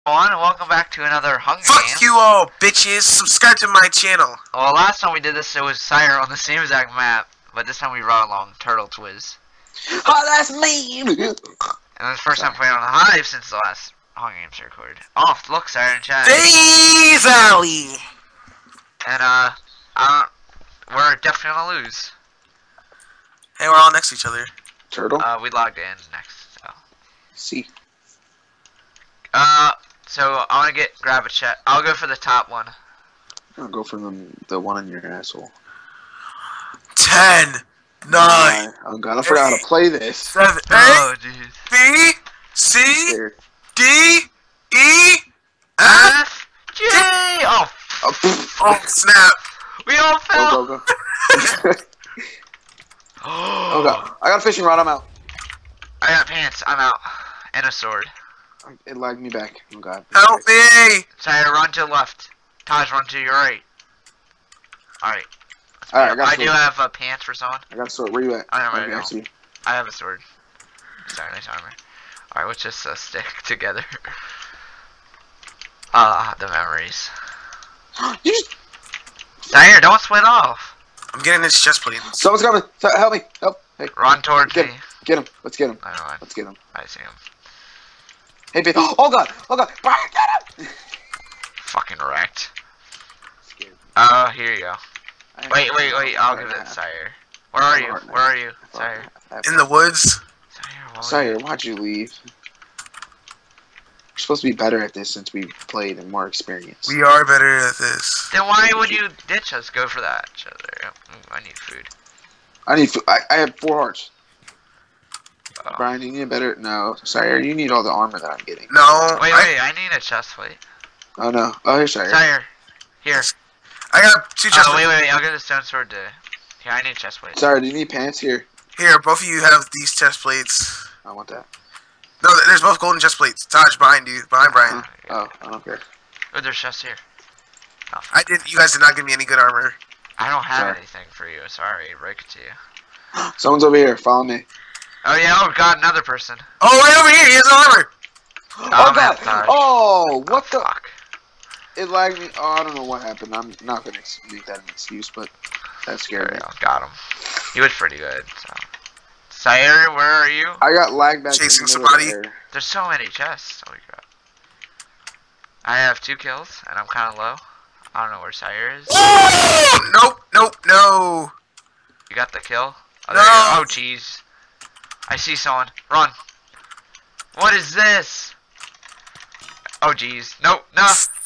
everyone, and welcome back to another Hunger Fuck Games. you all, bitches! Subscribe to my channel. Well, last time we did this, it was Sire on the same exact map, but this time we brought along Turtle Twiz. Oh, that's me! And this is the first time playing on the Hive since the last Hunger Games recorded. Oh, look, Sire in chat. Hey, Valley! And, we're definitely gonna lose. Hey, we're all next to each other. Turtle? We logged in next, so. See. So I wanna grab a chat. I'll go for the top one. I'll go for the one in your asshole. 10, 9, Oh god, I forgot how to play this. 7, 8, Oh, jeez. B, C, Scared. D, E, F. F, G! Oh, Oh, pfft. Oh, snap. we all fell! Go. Oh god, I got a fishing rod, I'm out. I got pants, I'm out. And a sword. It lagged me back. Oh god. Help me! Sire, run to the left. Taj, run to your right. Alright. Alright, I got a I sword. do have pants for someone. I got a sword. Where you at? I am Okay, I right see. I have a sword. Sorry, nice armor. Alright, let's just stick together. The memories. You just... Sire, don't split off. I'm getting this chest plate. Someone's coming! Help me! Help! Hey, Run towards Get me. him. Get him! Let's get him! I know, Let's get him! I see him. Hey, babe! Oh god! Oh god! Brian, get him! Fucking wrecked. Scared. Here you go. Wait, I'll give it Sire. Where are you? Where are you? Sire. In the woods. Sire, why'd you leave? We're supposed to be better at this since we played and more experienced. We are better at this. Then why would you ditch us? Go for that. I need food. I need food. I have 4 hearts. Oh. Brian, you need a better... No. Sire, you need all the armor that I'm getting. No. Wait, I need a chest plate. Oh no. Oh, here's Sire. Sire. Here. I got 2 chest Oh, plates. wait, I'll get a stone sword to... Here, I need a chest plate. Sire, do you need pants here? Here, both of you have these chest plates. I want that. No, there's both golden chest plates. Taj, behind you. Behind Brian. Oh, I don't care. Oh, there's chests here. Oh, You guys did not give me any good armor. I don't have Sorry. anything for you. Sorry, break it to you. Someone's over here. Follow me. Oh, yeah, oh, God, another person. Oh, right over here. He has no armor. Oh, man, god! Taj. Oh, what the... Fuck. It lagged me. Oh, I don't know what happened. I'm not gonna make that an excuse, but that There scared we me. go. Got him. He was pretty good, so. Sire, where are you? I got lagged back Chasing in the middle of somebody. the air. There's so many chests. Holy crap. I have 2 kills, and I'm kind of low. I don't know where Sire is. Oh! Nope, no. You got the kill? Oh, No. there you go. Oh, jeez. I see someone. Run. What is this? Oh, jeez. Nope, no.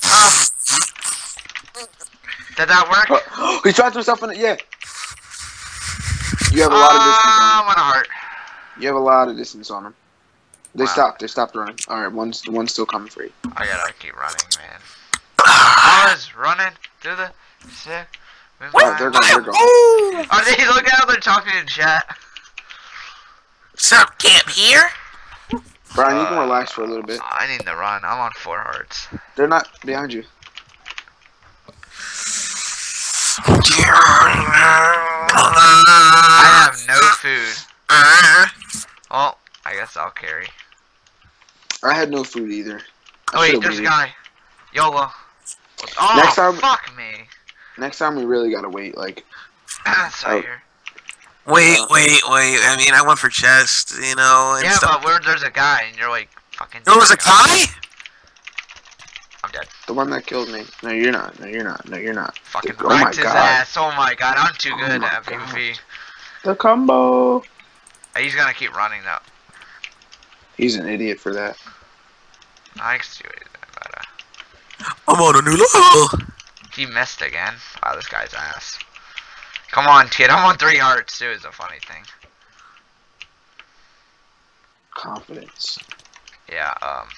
Did that work? He trapped himself in it. Yeah. You have a lot of distance on him. I'm on a heart. You have a lot of distance on him. They Wow. stopped. They stopped running. All right, one's still coming for you. I gotta keep running, man. I was running through the sick. Oh, they're going. They're going. Oh! Are they? Look how they're talking in chat. Sup, camp here? Brian, you can relax for a little bit. I need to run. I'm on 4 hearts. They're not behind you. I have no food. Well, I guess I'll carry. I had no food either. Oh wait, there's a guy. YOLO. Oh, Next time- fuck me. Next time we really gotta wait. Like, Sire. Wait. I mean, I went for chest, you know, and Yeah, stuff. but where there's a guy and you're like fucking. There was a guy? I'm dead. the one that killed me. No, you're not. No, you're not. No, you're not. Fucking Oh my wrecked his God. ass. Oh my god, I'm too Oh good my at God. PvP. The combo. He's gonna keep running though. He's an idiot for that. I can see what he's doing, but I'm on a new level. he missed again. Wow, this guy's ass. Come on, kid. I'm on 3 hearts too. Is a funny thing. Confidence. Yeah.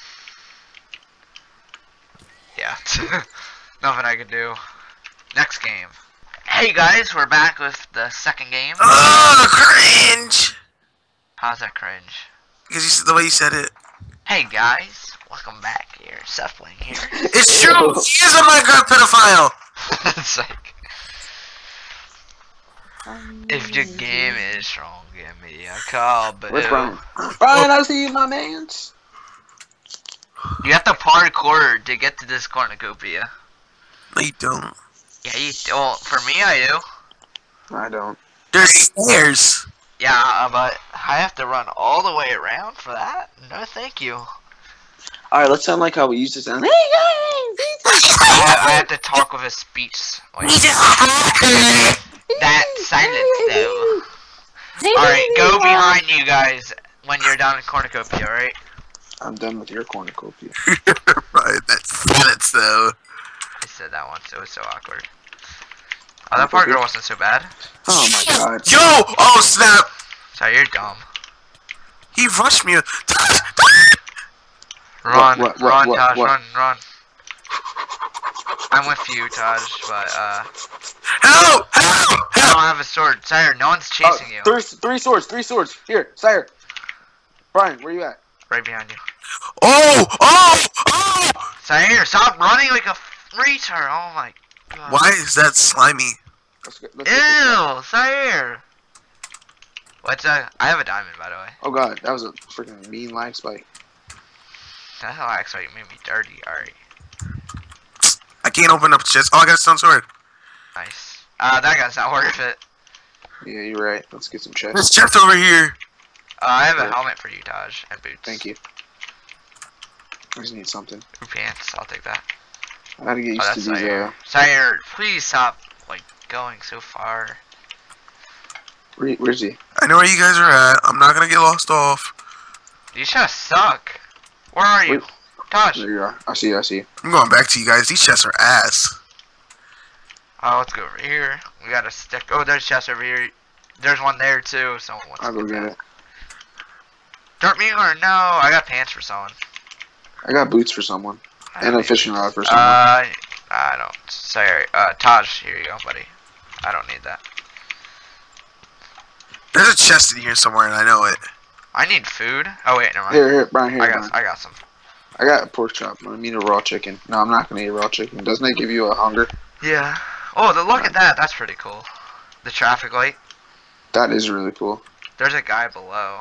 Yeah. Nothing I could do. Next game. Hey guys, we're back with the second game. Oh, cringe. How's that cringe? Because the way you said it. Hey guys, welcome back here. Seth Wing here. It's true. He is a Minecraft pedophile. It's like, if your game is strong, give me a call. But Where's Brian? Brian, I see you, my mans. You have to parkour to get to this cornucopia. No, you don't. Yeah, you. Well, for me, I do. I don't. There's stairs. Yeah, but I have to run all the way around for that? No, thank you. Alright, let's sound like how we used to sound. I have to talk with a speech. Like, that silence, though. Alright, go behind you guys when you're down in cornucopia, alright? I'm done with your cornucopia. Right, that's silence though. I said that once, it was so awkward. Oh, that parkour wasn't so bad. Oh my god. Yo! Oh snap! Sorry, you're dumb. He rushed me. Run, What, run, what, Taj, what? run. I'm with you, Taj, but, Help! Help! I Help! don't have a sword. Sire, no one's chasing you. Three swords. Here, Sire. Brian, where you at? Right behind you. Oh! Oh! Oh! Sire, stop running like a retard. Oh my god. Why is that slimy? Let's get this guy. Ew, Sire. What's that? I have a diamond, by the way. Oh god, that was a freaking mean lag spike. That's how actually made me dirty. Alright, I can't open up the chest. Oh, I got a stone sword. nice. That guy's not worth it. Yeah, you're right. Let's get some chests. There's chest over here. I have a helmet for you, Taj, and boots. Thank you. I just need something. Ooh, pants, I'll take that. I gotta get Oh, used to that's these. Sire. Sire, please stop, like, going so far. Where's he? I know where you guys are at. I'm not gonna get lost off. These chests suck. Where are you? Wait. Taj. There you are. I see you. I'm going back to you guys. These chests are ass. Oh, let's go over here. We got a stick. Oh, there's chests over here. There's one there, too. Someone wants I'll to go get that. it. Dirt me or no? I got pants for someone. I got boots for someone. I And don't a need fishing boots. rod for someone. I don't. Sorry. Taj, here you go, buddy. I don't need that. There's a chest in here somewhere, and I know it. I need food. Oh wait, never mind. Here, Brian, here, I Brian. got some. I got a pork chop. I mean a raw chicken. No, I'm not gonna eat raw chicken. Doesn't that give you a hunger? Yeah. Oh, look at that. That's pretty cool. The traffic light. That is really cool. There's a guy below.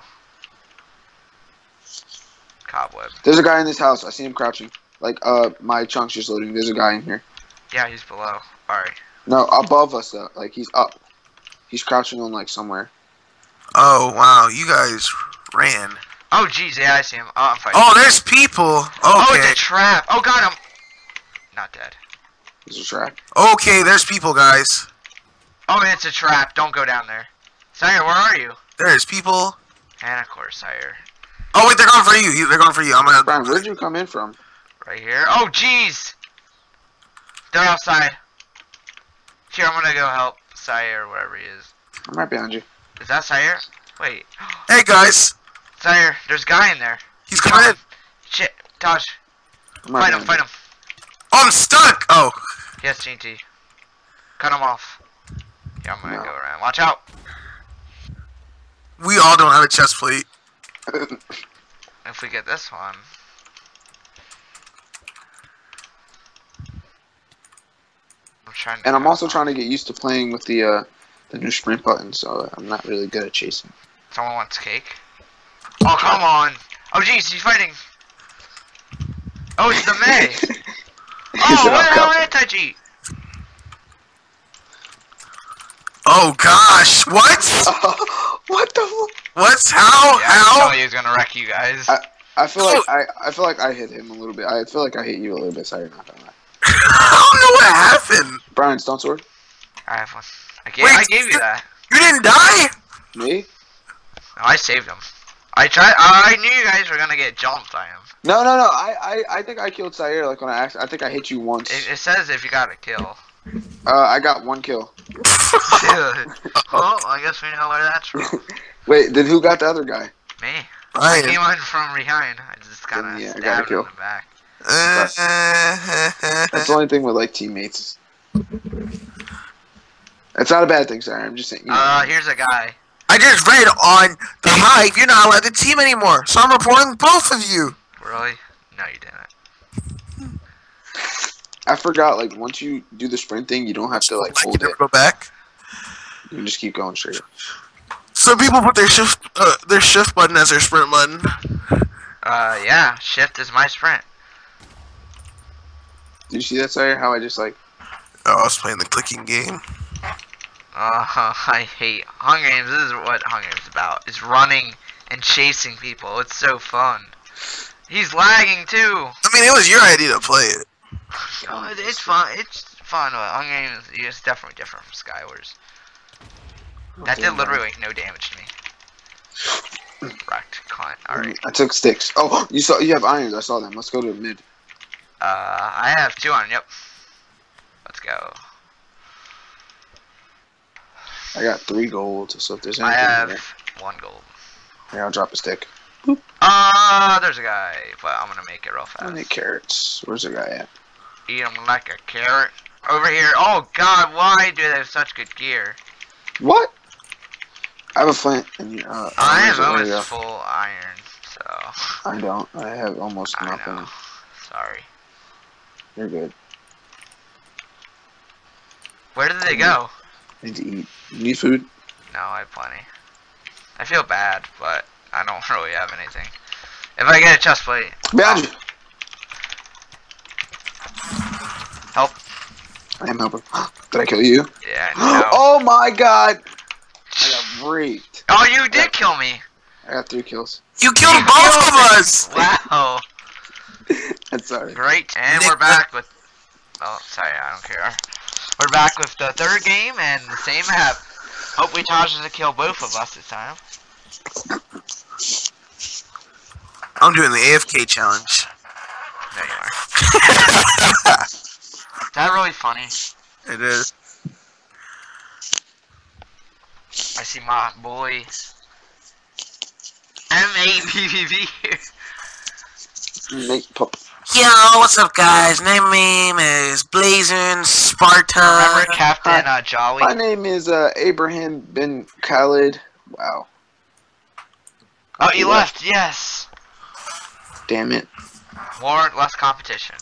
Cobweb. There's a guy in this house. I see him crouching. Like, my chunk's just loading. There's a guy in here. Yeah, he's below. Alright. No, above us though. Like, he's up. He's crouching on like somewhere. Oh, wow. You guys ran. Oh, jeez. Yeah, I see him. Oh, I'm fighting. Oh, there's people. Oh, Okay. it's a trap. Oh, got him. Not dead. There's a trap. Okay, there's people, guys. Oh, it's a trap. Don't go down there. Sire, where are you? There's people. And of course, Sire. Oh, wait, they're going for you. They're going for you. I'm gonna... Brian, where did you come in from? Right here. Oh, jeez. They're outside. Here, I'm gonna go help Sire, wherever he is. I'm right behind you. Is that Sire? Wait. Hey, guys. Sire, there's a guy in there. He's coming in. Shit. Taj. I'm right Fight him, behind fight you. him. Oh, I'm stuck. Oh. Yes, TNT. Cut him off. Yeah, I'm gonna No. go around. Watch out. We all don't have a chest plate. If we get this one. I'm trying to And I'm cut also him trying to off. get used to playing with the new sprint button, so I'm not really good at chasing. Someone wants cake? Oh, come on. Oh, jeez, he's fighting. Oh, it's the May. Oh, said, what the "I'll hell cut." anti-G? Oh, gosh. What? What the? What's how? Yeah, I How? told you he was gonna wreck you guys. I feel like I feel like I hit him a little bit. I feel like I hit you a little bit. Sorry, not gonna lie. I don't know what happened. Brian, stone sword. I have one. I Wait, gave you that. You didn't die? Me? No, I saved him. I knew you guys were gonna get jumped by him. No. I think I killed Sire. Like when I think I hit you once. It says if you got a kill. I got one kill. Well, I guess we know where that's from. Wait, then who got the other guy? Me. I Ryan. came in from behind. I just kind of Yeah, I got a stabbed him kill. in the back. That's the only thing with like teammates. It's not a bad thing, Sire. I'm just saying. You know. Here's a guy. I just read on the Hive you're not allowed to team anymore, so I'm reporting both of you. Really? No, you didn't. I forgot. Like once you do the sprint thing, you don't have to like I hold can it. never go back. You can just keep going straight. Some people put their shift button as their sprint button. Yeah. Shift is my sprint. Did you see that, Sire? How I just like... Oh, I was playing the clicking game. I hate Hunger Games. This is what Hunger Games is about. Is running and chasing people. It's so fun. He's lagging too. I mean, it was your idea to play it. Oh, it's fun. It's fun. But Hunger Games is definitely different from Skywars. That did literally no damage to me. Wrecked cunt. Alright. I took sticks. Oh, you have irons. I saw them. Let's go to mid. I have 2 on. Yep. Let's go. I got 3 gold. So if there's I anything have there, 1 gold. here, I'll drop a stick. There's a guy, but I'm gonna make it real I fast. need carrots. Where's the guy at? Eat him like a carrot. Over here. Oh God, why do they have such good gear? What? I have a flint. And I have there we almost go. full iron, so. I don't. I have almost I nothing. know. Sorry. You're good. Where did they go? I need to eat. You need food? No, I have plenty. I feel bad, but I don't really have anything. If I get a chest plate. Behind you! Help. I am helping. Did I kill you? Yeah, no. Oh my god! I got raped. Oh, you did kill me. I got 3 kills. You killed You both killed of me. us! Wow. That's sorry. Great. And Nick, we're back with... Oh, sorry, I don't care. We're back with the 3rd game and the same map. Hopefully Taj doesn't kill both of us this time. I'm doing the AFK challenge. There you are. Is that really funny? It is. I see my boy M8PVV here. Make pop. Yo, what's up, guys? Name is Blazing Sparta. Remember Captain Jolly? My name is Abraham bin Khalid. Wow. Oh, you left. Yes. Damn it. More, less competition.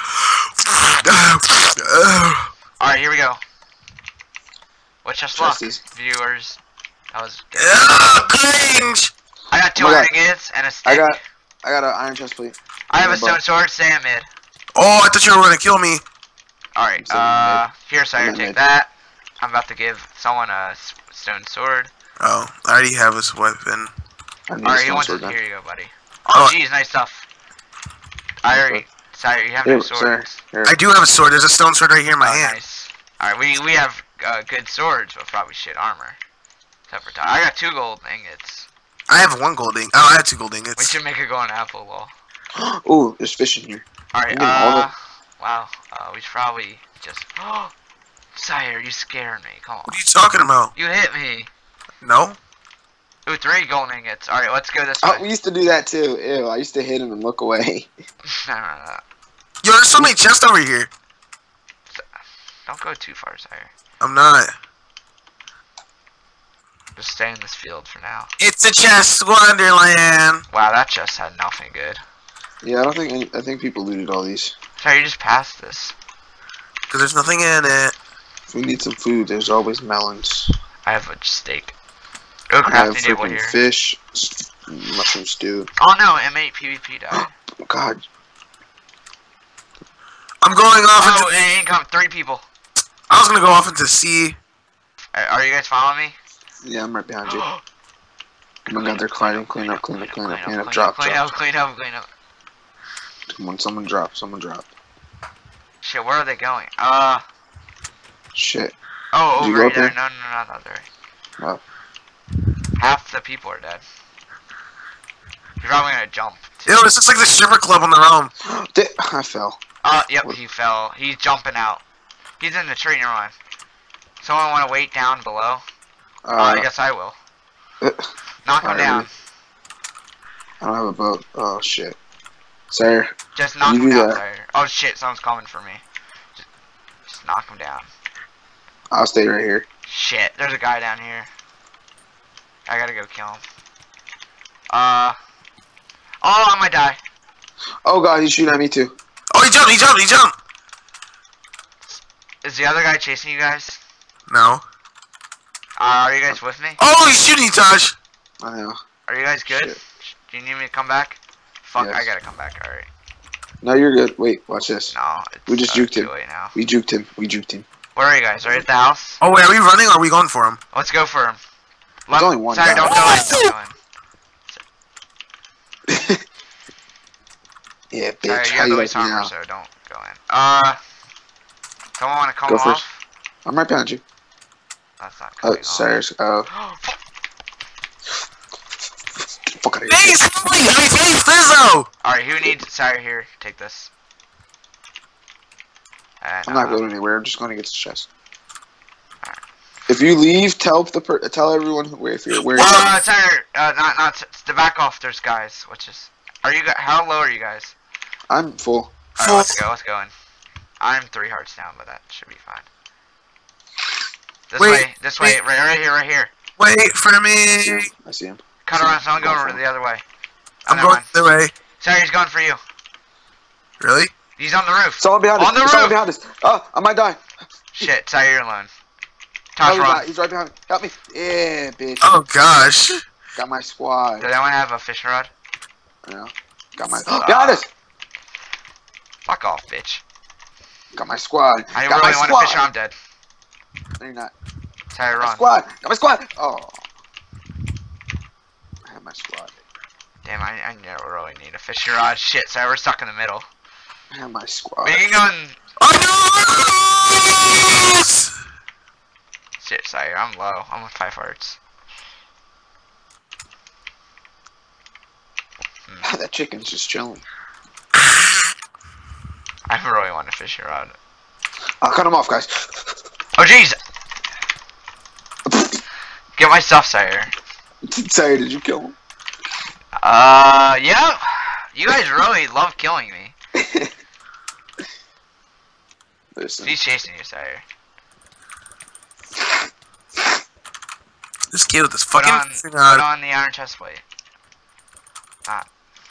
Alright, here we go. Wish us luck, Justice. viewers. That was good. Cringe! I got 2 Oh my iron God. ingots and a stick. I got an iron chest plate. I have a my stone butt. sword. Stay at mid. Oh, I thought you were gonna kill me. Alright, I'm here, Sire, I'm take mid. that. I'm about to give someone a stone sword. Oh, I already have his weapon. I need a Alright, he stone wants sword it. then. Here you go, buddy. Oh, Oh. jeez, nice stuff. I already... Sire, you have Here, no sir. swords. Here. I do have a sword. There's a stone sword right here in my Oh, hand. nice. Alright, we have good swords, but probably shit armor. Except for I got 2 gold ingots. I have 1 gold ingot. Oh, I have 2 gold We ingots. should make a golden apple, lol. Ooh, there's fish in here. Alright, I'm getting all wow. We should probably just... Sire, you scared me. Come on. What are you talking about? You hit me. No? Ooh, 3 golden ingots. Alright, let's go this Oh, way. we used to do that too. Ew, I used to hit him and look away. No. Yo, there's so many chests over here. Don't go too far, Sire. I'm not. Just stay in this field for now. It's a chest wonderland. Wow, that chest had nothing good. Yeah, I don't think I think people looted all these. Sire, you just passed this. Because there's nothing in it. If we need some food, there's always melons. I have a steak. Go I have crafting table freaking here. fish, mushroom stew. Oh no, M8 PvP died. Oh, God, I'm going off Oh, into... and income 3 people. I was gonna go off into sea. Are you guys following me? yeah, I'm right behind you. Oh my God, they're climbing. Clean up, clean up, clean up, clean up. Drop, clean drop. up, clean up. Come on, someone drop, someone drop. Shit, where are they going? Shit. Oh, Did you over go up there. there? No, not over there. Oh. Half the people are dead. You're probably gonna jump. Too. Yo, this looks like the stripper club on the realm. I fell. Yep, he fell. He's jumping out. He's in the tree, never mind. Someone wanna wait down below? I guess I will. Knock him alright, down. I don't have a boat. Oh shit. Sir, Just knock you him do down, that. sire. Oh shit, someone's coming for me. Just knock him down. I'll stay right here. Shit, there's a guy down here. I gotta go kill him. Oh, I might die. Oh God, he's shooting at me too. Oh, he jumped, he jumped, he jumped. Is the other guy chasing you guys? No. Are you guys with me? Oh, he's shooting you, Taj. I know. Are you guys good? Shit. Do you need me to come back? Fuck, Yes. I gotta come back, alright. No, you're good. Wait, watch this. No, We just juked him. Now. We juked him. We juked him. Where are you guys? Right at the house? Oh wait, are we running or are we going for him? Let's go for him. There's only one Sorry, guy. don't go in. Don't go in. Yeah, bitch. Sorry, you How have you the like least me armor, now? so don't go in. Someone want to come Go off? first. I'm right behind you. That's not Oh, coming off. Cyrus. Oh. Fuck out of here. Hey, somebody! Hey, Fizzo! Alright, who needs... Sorry, here. Take this. And, I'm not going anywhere. I'm just going to get the chest. If you leave, tell everyone where you're. Sorry, not to back off. There's guys. Are you? How low are you guys? I'm full. Alright, let's go. Let's go in. I'm 3 hearts down, but that should be fine. This way. This way. Right here. Right here. Wait for me. I see him. Cut around. Someone go the other way. I'm going the way. Sorry, he's going for you. Really? He's on the roof. Someone behind us. On the roof. Someone behind us. Oh, I might die. Shit, sorry, you're alone. Tosh, run. He's right behind me. Help me. Yeah, bitch. Oh gosh. Got my squad. Does anyone have a fishing rod? Yeah. Got my. Behind us. Fuck off, bitch. Got my squad. I got really my want squad. to fish. I'm dead. No, you're not. Sorry, My run. squad. Got my squad. Oh. I have my squad. Damn, I really need a fishing rod. Shit, sorry, we're stuck in the middle. I have my squad. We can go and... Oh no! Shit, sorry, I'm low. I'm with 5 hearts. That chicken's just chilling. I really want a fishing rod. I'll cut him off, guys. Oh, jeez! Get my stuff, sire. Sorry, did you kill him? Yeah. You guys really love killing me. Listen. He's chasing you, sire. This kid with this Put fucking thing put on. on the iron chest plate. Ah.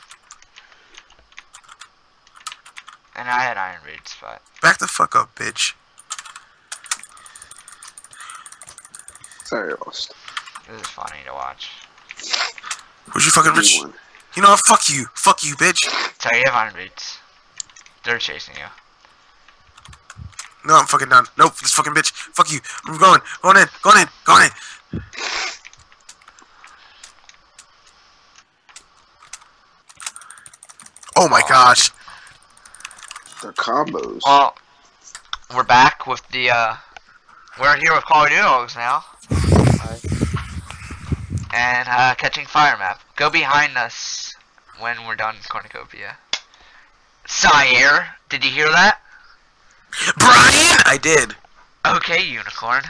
And I had iron boots, but... Back the fuck up, bitch. Sorry, I lost. This is funny to watch. Where's your fucking rich? You know what? Fuck you. Fuck you, bitch. Sorry, you have iron boots. They're chasing you. No, I'm fucking done. Nope, this fucking bitch. Fuck you. I'm going. Going in. Going in. Going in. Oh my gosh. They're combos. Well, we're back with the, we're here with Call of Duty Dogs now. And, catching fire map. Go behind us when we're done Cornucopia. Sire, did you hear that? Brian! I did. Okay, unicorn.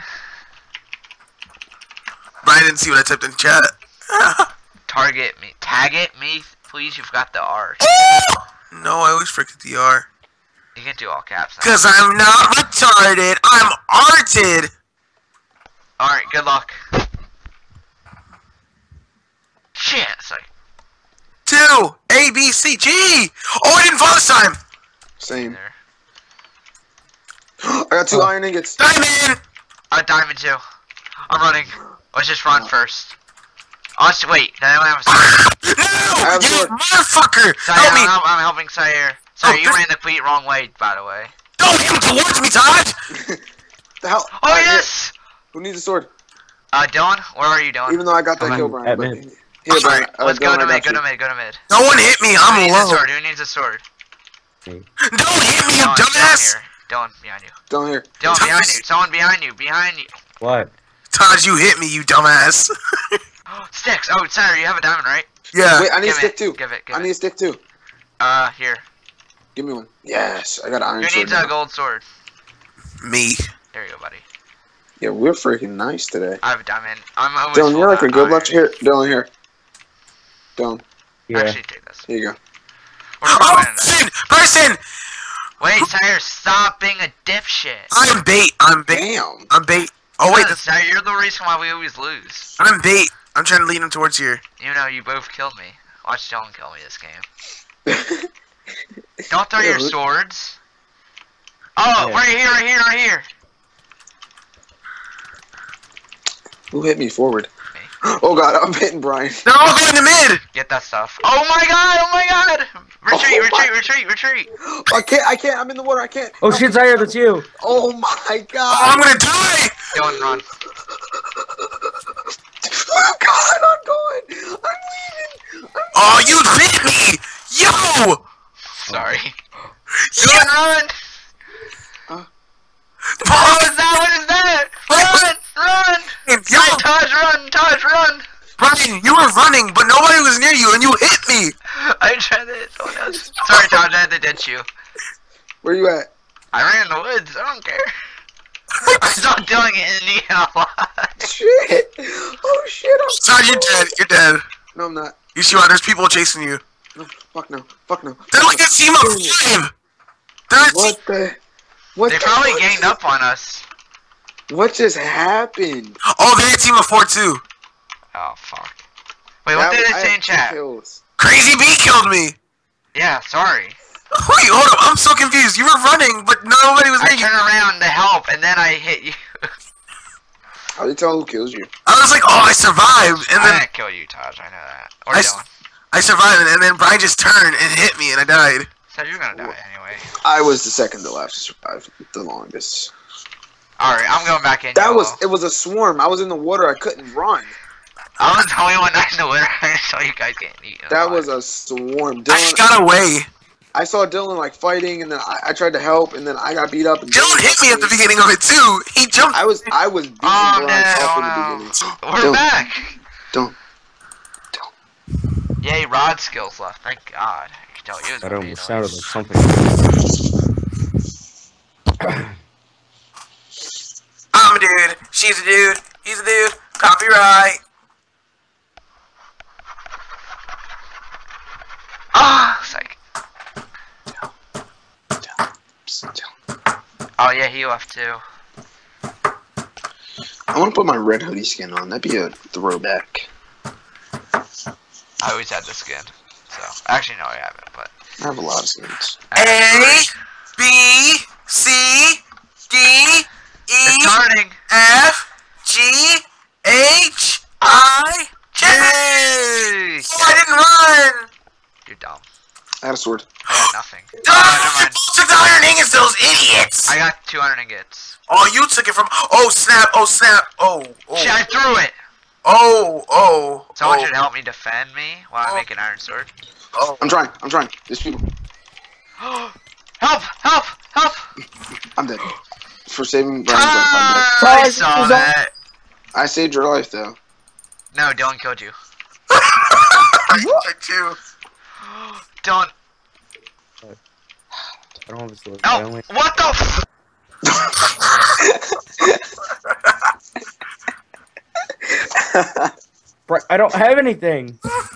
Brian didn't see what I typed in chat. Target me. Tag it me, please. You've got the R. No, I always forget the R. You can do all caps now. Cause I'm not retarded. I'm arted. Alright, good luck. Shit, sorry. 2, A, B, C, G. Oh, I didn't fall this time. Same. There. I got 2 iron ingots. Diamond. Diamond 2. I'm running. Let's just run first. Oh, let's wait. Does anyone have a sword? I have No, a you sword. motherfucker. Sorry, Help me. I'm helping Sire. Sorry, Oh, you ran the complete wrong way, by the way. Don't come towards me, Todd. The hell? Oh, Alright, yes! Who needs a sword? Dylan, where are you, Dylan? Even though I got that I'm kill, Brian. at But mid. here, Brian. Let's go Dylan, to I mid, got go to you. mid, go to mid. No one hit me. Who I'm needs a low. sword? Who needs a sword? Don't hit me, you Dylan, dumbass. Dylan, behind you. Down here. Dylan, behind Thomas. you. Someone behind you, behind you. What? Todd, you hit me, you dumbass. Sticks. Oh, Sire, you have a diamond, right? Yeah. Wait, I need a Give stick it, too. give it, give I it. need a stick too. Here. Give me one. Yes, I got an iron Who sword. needs a now. gold sword? Me. There you go, buddy. Yeah, we're freaking nice today. I have a diamond. I'm almost Dylan, you're full like a now. good luck. Here, Dylan, here. Dylan, Yeah. Actually, take this. here you go. We're Oh, probably in this. person. Wait, Sire, stop being a dipshit. I'm bait. I'm bait. Damn. I'm bait. Oh wait, Because, Sire, you're the reason why we always lose. I'm bait. I'm trying to lead him towards here. You know, you both killed me. Watch Dylan kill me this game. Don't throw your who- swords. Oh, Yeah. right here, right here, right here. Who hit me forward? Oh god, I'm hitting Brian. They're all going to mid. Get that stuff. Oh my god! Oh my god! Retreat! Retreat! Retreat! Retreat! I can't. I'm in the water. I can't. Oh shit, Zaire, that's you. Oh my god. Oh, I'm gonna die. Dylan, run. Oh god, I'm going. I'm leaving. Oh, you hit me. Yo. Sorry. Yeah. Dylan, run! What is that? What is that? Run! Run! Yo, Taj, run! Taj, run! Brian, you were running, but nobody was near you, and you hit me. I tried to hit someone else. Sorry, Taj, I had to ditch you. Where you at? I ran in the woods. I don't care. I saw Dylan getting eaten alive. Shit. Oh shit. Todd, you're dead. You're dead. No, I'm not. You see why there's people chasing you. No, fuck no. Fuck no. They're like a team of 5. They're a What the? What They the probably fuck? ganged up on us. What just happened? Oh, they're a team of 4 too. Oh, fuck. Wait, what did it say in chat? Crazy B killed me. Yeah, sorry. Wait, hold up. I'm so confused. You were running, but nobody was I near you. turned around to help, and then I hit you. How do you tell who kills you? I was like, oh, I survived, and I then didn't kill you, Taj. I know that. Or I Dylan. I survived, and then Brian just turned and hit me, and I died. So you're gonna die anyway. I was the second to last to survive the longest. Alright, I'm going back in. That YOLO. it was a swarm. I was in the water. I couldn't run. I was the only one not in the water. I saw you guys getting eaten. That alive. was a swarm. I just got away. I saw Dylan like fighting, and then I tried to help, and then I got beat up. And Dylan hit me at the beginning of it too. He jumped. I was beating Oh, Brian no, up in no. the beginning. We're Don't. back! Don't. Yay, rod skills left. Thank God. I can tell you. That almost sounded like something. I'm a dude. She's a dude. He's a dude. Copyright. Ah, psych. Oh yeah, he left too. I want to put my red hoodie skin on. That'd be a throwback. I always had the skin. So actually no, I haven't. But I have a lot of skins. A, B, C, D, E, it's starting. F, G, H, I, J. Yay! Oh, I didn't run. You're dumb. I had a sword. I got nothing. Oh, Never you mind. took the iron ingots, those idiots. I got 200 ingots. Oh, you took it from. Oh snap! Oh snap! Oh. Shit, I threw it. Oh. Someone Oh. should help me defend me while I make an iron sword. Oh. I'm trying. There's people. Help! Help! Help! I'm dead. For saving Brian's life, I'm dead. I saw that. I saved your life, though. No, Dylan killed you. I too. Dylan. I don't have a sword. Oh, what the f- I don't have anything.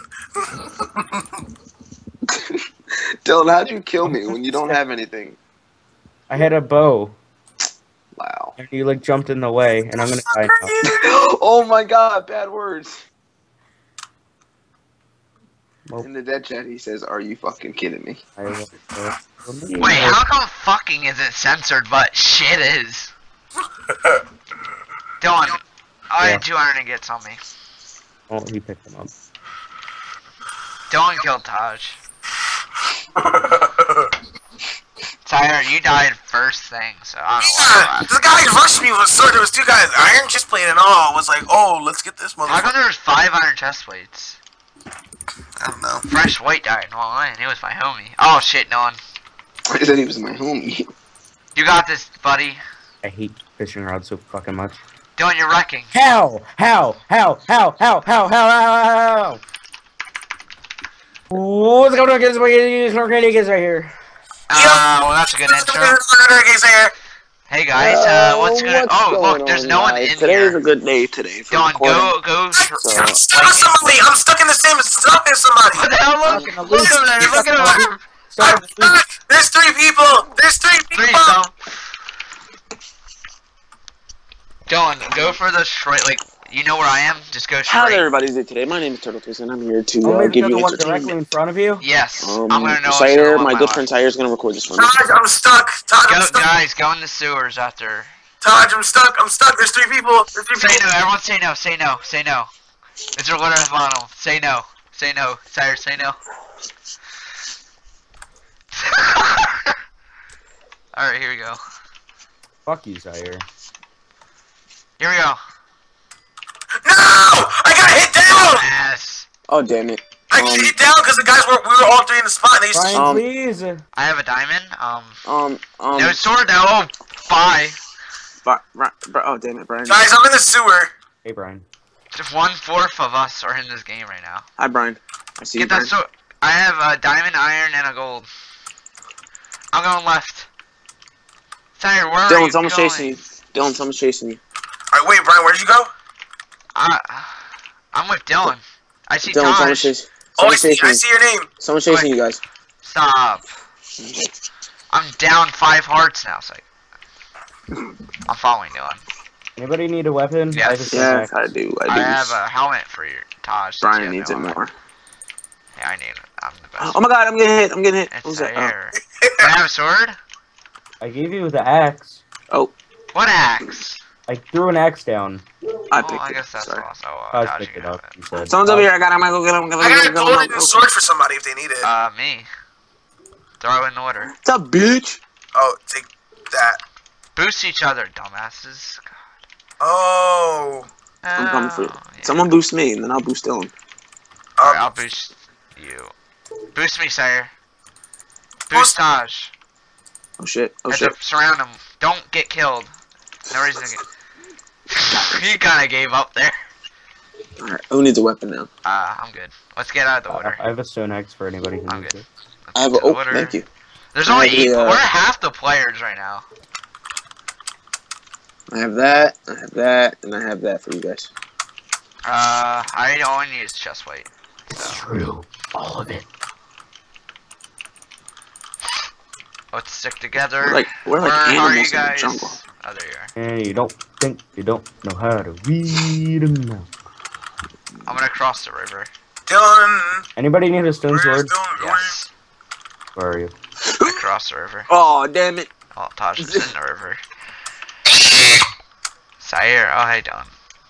Dylan, how'd you kill me when you don't have anything? I had a bow. Wow. And you like jumped in the way, and I'm gonna die now. Oh my god, bad words. Well, In the dead chat, he says, "Are you fucking kidding me?" Wait, how come fucking isn't censored, but shit is? Dylan, I had 200 ingots on me. Oh, he picked them up. Dylan killed Taj. Tyler, you died first thing, so I Yeah, don't know the guy rushed me with a sword. There was 2 guys. Iron chest plate and all. Was like, oh, let's get this why. How come motherfucker. there was 5 iron chest plates? I don't know. Fresh White died. Well, and he was my homie. Oh shit, Dylan. I said he was my homie. You got this, buddy. I hate fishing rods so fucking much. Dylan, you're wrecking. How? What's going on, kids? We're right here. Well, that's a good intro. Hey guys, what's good? Oh, look, there's no one in Today's here. a good day today for Dylan, recording. go. I'm stuck with somebody. I'm stuck in the same stuck with somebody. What the hell? Look over there. Look at him. I'm stuck. There's 3 people. There's 3 people. Three, so. Dylan, go for the straight. Like, you know where I am. Just go How straight. everybody's doing today? My name is Turtle Twist, and I'm here to I'm give you the one directly entertainment. in front of you. Yes, I'm gonna know. Sire, what's my going good on friend Sire is gonna record this for me. Taj, I'm stuck. Taj, I'm Go, stuck. guys, go in the sewers after. Taj, I'm stuck. I'm stuck. There's 3 people. There's 3 Say people. no. Everyone say no. Say no. Say no. It's your winner final. Say no. Say no. Sire, say no. Alright, here we go. Fuck you, Sire. Here we go. No! I got hit down! Yes. Oh, damn it. I got hit down because the guys we were all three in the spot and they used to... Brian, please. I have a diamond. No sword now. Oh, bye. Oh, damn it, Brian. Guys, I'm in the sewer. Hey, Brian. Just 1/4 of us are in this game right now. Hi, Brian. I see you, Get that Brian. sword. I have a diamond, iron, and a gold. I'm going left. Sire, where are you Dylan, someone's going? chasing you. Dylan, someone's chasing you. Alright, wait, Brian, where'd you go? I'm with Dylan. I see Dylan, someone's Taj. chasing Oh, I see your name. Someone's chasing you guys. Stop. I'm down 5 hearts now, so I'm following Dylan. Anybody need a weapon? Yes. I have a stone Yeah, axe. I do. I have a helmet for your Taj. Brian needs it helmet. more. Yeah, I need it. I'm the best. Oh my god, I'm getting hit. I'm getting hit. It's Who's that? here. Can I have a sword? I gave you the axe. Oh, What axe? I threw an axe down. I Oh, picked I it. guess that's Sorry. also Taj Taj, picked you it can have up. it. He said. Someone's over here. I got him. I go get him. I got a golden sword for somebody if they need it. Me. Throw in order. What's up, bitch? Oh, take that. Boost each other, dumbasses. God. Oh. I'm coming for you. Oh, yeah. Someone boost me, and then I'll boost Dylan. Alright, I'll boost you. Boost me, Sire. Boost Taj. Oh shit. Oh Have shit. to surround him. Don't get killed. No reason to get... You kinda gave up there. Alright, who needs a weapon now? I'm good. Let's get out of the water. I have a stone axe for anybody who I'm needs good. it. I have a. To the Oh, water. thank you. There's I only have 8. the, We're half the players right now. I have that. I have that, and I have that for you guys. I only need chest weight. It's true. All of it. Let's stick together. We're like Where are you animals in the guys? jungle. Oh, there you are. And you don't think you don't know how to read them now. I'm gonna cross the river. Dylan. Anybody need a stone Where's sword? Dylan going? Yes. Where are you? I crossed the river. Oh, damn it. Oh, Taj is in the river. Sire, oh hey Don.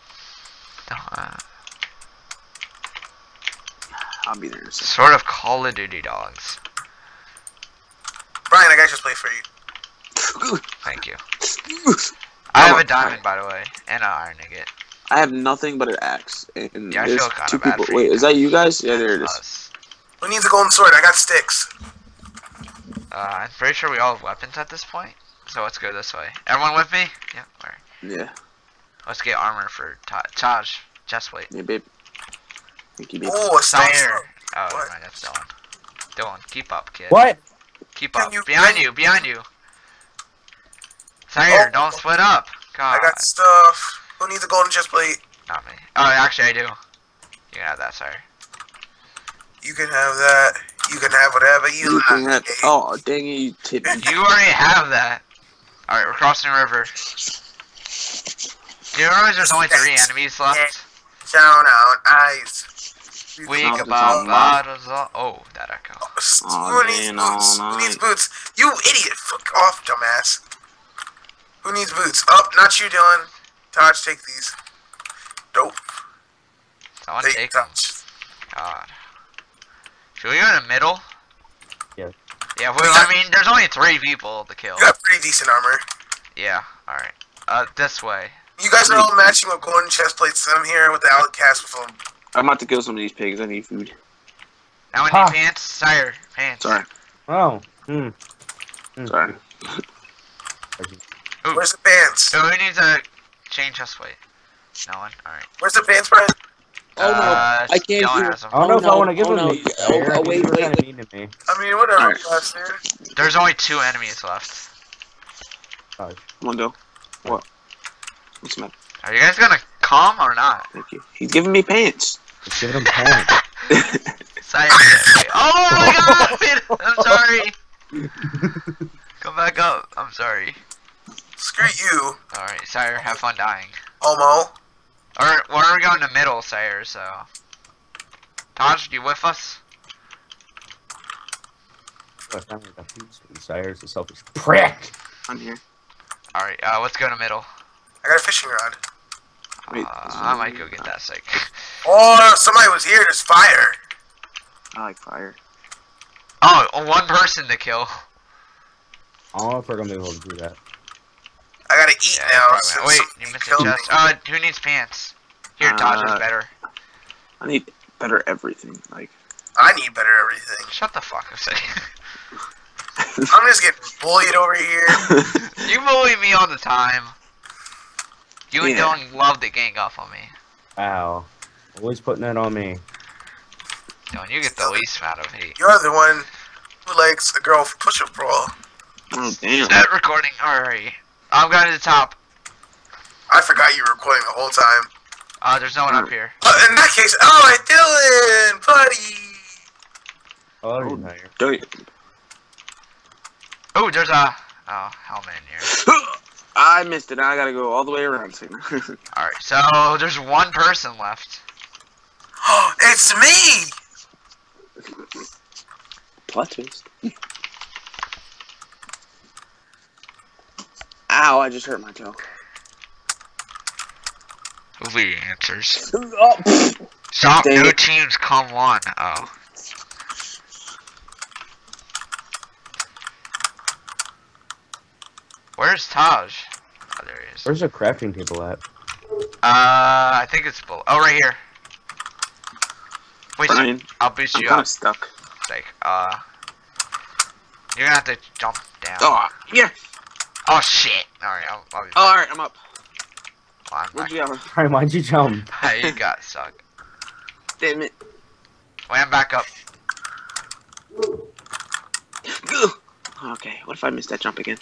I'll be there in a second. Sort of Call of Duty dogs. Brian, I got your play for you. Thank you. I have a diamond, by the way, and an iron nugget. I have nothing but an axe. And Yeah, I there's feel kinda 2 bad people. for Wait, you is now. that you guys? Yeah, there it is. Us. Who needs a golden sword? I got sticks. I'm pretty sure we all have weapons at this point. So let's go this way. Everyone with me? Yeah. Alright. Yeah. Let's get armor for Taj. Chest plate. Yeah, babe. Thank you, babe. Oh, a stone sword. Sire. Oh, What? never mind. That's Dylan. Dylan, keep up, kid. What? Keep Can up. you- Behind you. Behind you. Sire, Oh. don't split up. God. I got stuff. Who needs a golden chest plate? Not me. Oh, actually, I do. You can have that, Sire. You can have that. You can have whatever you You can like. have- Oh, dang it, you tipped me. You already have that. Alright, we're crossing the river. Do you realize there's only 3 enemies left? Down out ice. Weak Not about the bottles of... Oh, that echo. Oh, Who needs man, boots? all Who needs night. boots? You idiot! Fuck off, dumbass. Who needs boots? Oh, not you, Dylan. Taj, take these. Dope. Someone take them. God. Should we go in the middle? Yeah. Yeah, well, I mean, there's only 3 people to kill. You got pretty decent armor. Yeah, alright. This way. You guys are all matching with golden chest plates. I'm here with the outcast with them. I'm about to kill some of these pigs. I need food. Now we Ha. need pants. Sire, pants. Sorry. Oh. Sorry. Ooh. Where's the pants? So who needs a chain chest plate? No one? Alright. Where's the pants, Brian? Oh, no. I can't Dylan hear. has them. I don't know Oh, if I no. want to give Oh, them no. to you. Oh, Sire. oh, wait, You're wait, kinda wait. mean to me. I mean, whatever. Alright. Class, dude. There's only 2 enemies left. Come on, Dill. What? What's the matter? Are you guys gonna come or not? Thank you. He's giving me pants. Just give them pants. Sire. Oh my god! I'm sorry. Come back up. I'm sorry. Screw you, Alright, Sire, have fun dying. homo. Or we're going to middle, Sire, so. Taj, you with us? Sire's a selfish prick. I'm here. Alright, let's go to middle. I got a fishing rod. Wait. I might go get that sick. Oh, somebody was here. There's fire. I like fire. Oh, one person to kill. I don't know if we're gonna be able to do that. I gotta eat Yeah, now. wait, you missed a chest. Who needs pants? Here, Taj is better. I need better everything. Like. I need better everything. Shut the fuck up, Sadie. I'm just getting bullied over here. You bully me all the time. You and Dylan love to gang up on me. Wow. Always putting that on me. Dylan, you get the least amount of hate. You're the one who likes a girl for push-up brawl. Oh damn. That recording. Alright. I'm going to the top. I forgot you were recording the whole time. There's no one up here. In that case, alright, Dylan, buddy. Oh, you're not here. Oh, there's a helmet in here. I missed it. Now I gotta go all the way around. Alright, so there's one person left. It's me. Plot twist. Ow! I just hurt my toe. Lee answers. Oh, Stop, dang no it. teams come one. Oh. Where's Taj? Oh, there he is. Where's the crafting table at? I think it's below. Oh, right here. Wait, Brian, I'll boost I'm you kind up. of stuck. Like, you're gonna have to jump down. Oh, yeah. Oh shit! Alright, I'll be back. All right, I'm up. Well, I'm Where'd back. you go? Brian, why'd you jump? You got sucked. Damn it. Wait, I'm back up. Okay, what if I missed that jump again?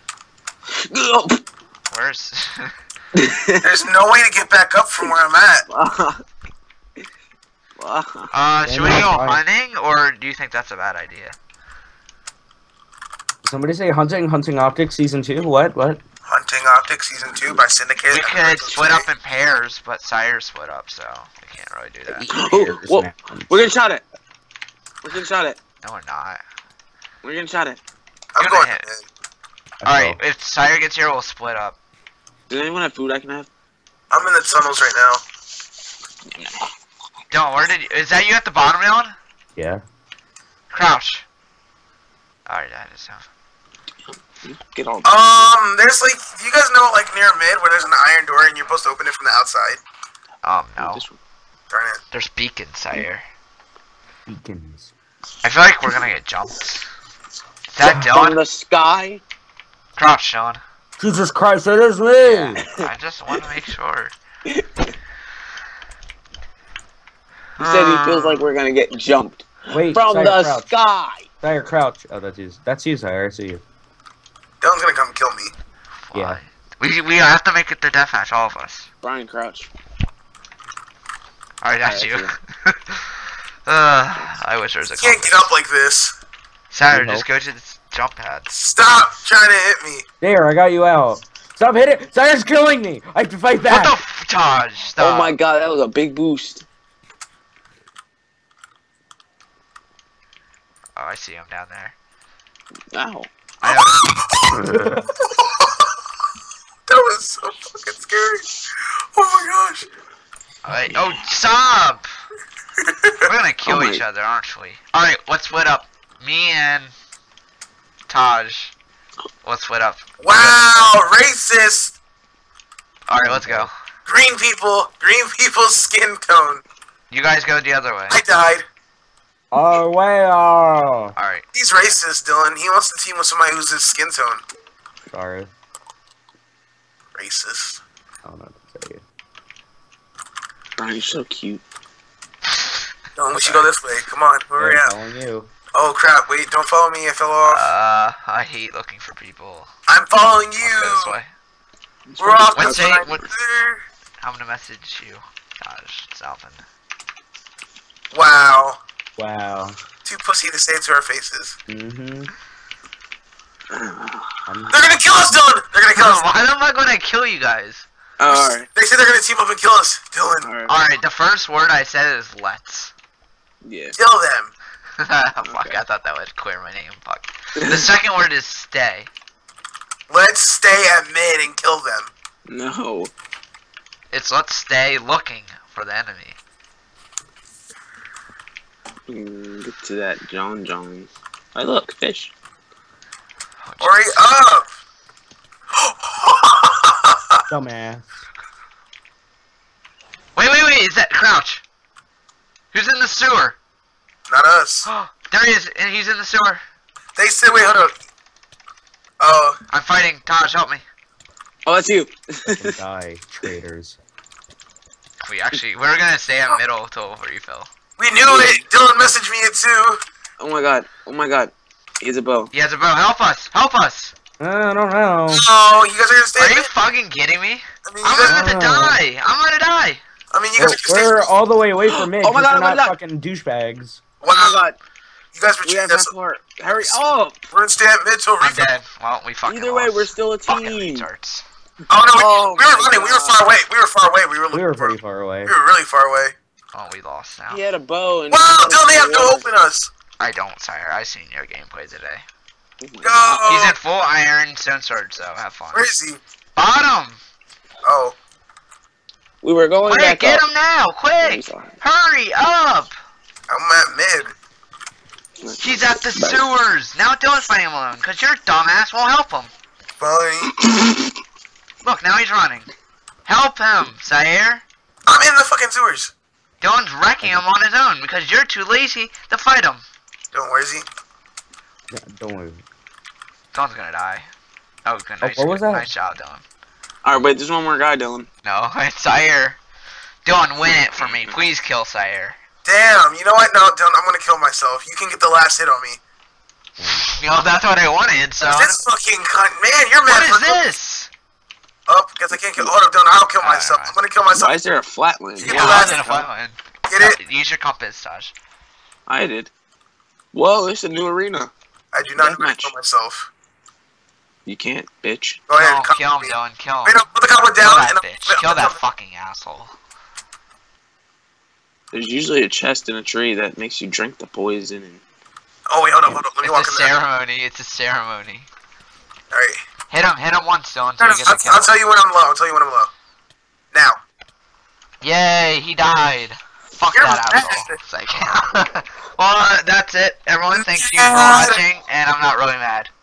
Where's... There's no way to get back up from where I'm at. should we go hunting, or do you think that's a bad idea? Somebody say Hunting Optics Season 2? What? Hunting Optics Season 2 by Syndicate. We could split up in pairs, but Sire split up, so we can't really do that. Whoa, we're getting shot at. We're getting shot at. No, we're not. We're getting shot at. I'm You're going gonna hit. in. Alright, if Sire gets here, we'll split up. Does anyone have food I can have? I'm in the tunnels right now. Dylan, where did you... Is that you at the bottom, Dylan? Yeah. Crouch. Alright, that is sound. Get all. There's like, you guys know like near mid where there's an iron door and you're supposed to open it from the outside? No. Darn it. There's beacons, Sire. Beacons. I feel like we're gonna get jumped. Is that From Dylan? the sky. Crouch, Dylan. Jesus Christ, it is me! I just want to make sure. He said he feels like we're gonna get jumped Wait, from Sire, the crouch. sky. Sire, crouch. Oh, that's you. That's you, Sire. I see you. Dylan's gonna come kill me. Yeah. We have to make it the deathmatch, all of us. Brian Crouch. Alright, that's you. I wish there was a You can't get up like this. Sire, No. just go to the jump pad. Stop trying to hit me. There, I got you out. Stop hitting! Sire's killing me! I have to fight back! What the f- Taj, stop. Oh my god, that was a big boost. Oh, I see him down there. Ow. I That was so fucking scary. Oh my gosh. Alright, oh, stop! We're gonna kill Oh my- each other, aren't we? Alright, let's split up. Me and Taj. Let's split up. Wow, racist. Alright, let's go. Green people's skin tone. You guys go the other way. I died. Oh, wow! Alright. He's racist, Dylan. He wants to team with somebody who's his skin tone. Sorry. Racist. I don't know what to say. Brian, you're so cute. Dylan, we should go this way. Come on, where are we Yeah, at? following you. Oh crap, wait, don't follow me, I fell off. I hate looking for people. I'm following Let's go this you. way. We're off What's the it- side. what- I'm gonna message you. Taj, something. Wow. Wow. Too pussy to say it to our faces. Mm-hmm. They're gonna kill us, Dylan! They're gonna kill us. Why am I gonna kill you guys? Alright. They said they're gonna team up and kill us. Dylan, Alright. Alright, the first word I said is let's. Yeah. kill them. Fuck, Okay. I thought that would clear my name. Fuck. The second word is stay. Let's stay at mid and kill them. No. It's let's stay looking for the enemy. Get to that John Jones. Hey, look, fish. Hurry up! Dumbass. Wait, is that Crouch? Who's in the sewer? Not us. There he is, and he's in the sewer. They said, wait, hold up. Oh. I'm fighting. Taj, help me. Oh, that's you. Die, traitors. We're gonna stay at middle till refill. We knew it. Dylan messaged me it too. Oh my god. He has a bow. He has a bow. Help us! I don't know. Oh, you guys are gonna stay. Are you fucking kidding me? I mean, I'm gonna die. I mean, you guys are gonna We're stay. all the way away from mid. Oh my god, we're oh my not god. fucking douchebags. Wow. Oh my god. You guys were We have cheating us. Hurry up! We're gonna stay at mid till I'm refill. dead. Well, we fucking Either way, lost. we're still a Fucking team. retards. Oh no, Oh we were my running. We were God. far away. We were pretty far away. We were really far away. Oh, we lost now. He had a bow and. Wow, Dylan, they have to open us. I don't, sire. I seen your gameplay today. Go. He's in full iron stone sword, so have fun. Where is he? Bottom! Oh. We were going Quick, back get up. him now! Quick! Hurry up! I'm at mid. He's at the sewers! Now Dylan's fighting him alone, because your dumbass won't help him. Fine. Look, now he's running. Help him, Sire! I'm in the fucking sewers. Dylan's wrecking him on his own, because you're too lazy to fight him. Dylan, where is he? Yeah, don't worry. Dylan's gonna die. Oh, good. Oh, Nice, what was that? Nice job, Dylan. Alright, wait, there's one more guy, Dylan. No, it's Sire. Dylan, win it for me. Please kill Sire. Damn, you know what? No, Dylan, I'm gonna kill myself. You can get the last hit on me. You know, that's what I wanted, so... This fucking cunt. Man, you're mad. What is this? Oh, guess I can't kill. Hold up, Dylan, I'll kill myself. I'm gonna kill myself. Why is there a flatland? Get Yeah, the I last was in a hit. flatline. Get it? Use your compass, Taj. I did. Whoa, there's a new arena. I do not know how to Deathmatch. kill myself. You can't, bitch. Go ahead, No, kill him, me. Dylan. Kill him. Wait, no, put the goblin Kill down. that And bitch. Kill that fucking asshole. There's usually a chest in a tree that makes you drink the poison. And... Oh, wait, hold up. Let me walk It's a in there. ceremony. It's a ceremony. Alright. Hit him once, Dylan, No, until no, you get the kill. I'll tell you when I'm low. Now. Yay, he died. Fuck You're that mad. asshole. It's like, well, that's it. Everyone, thank you for watching, and I'm not really mad.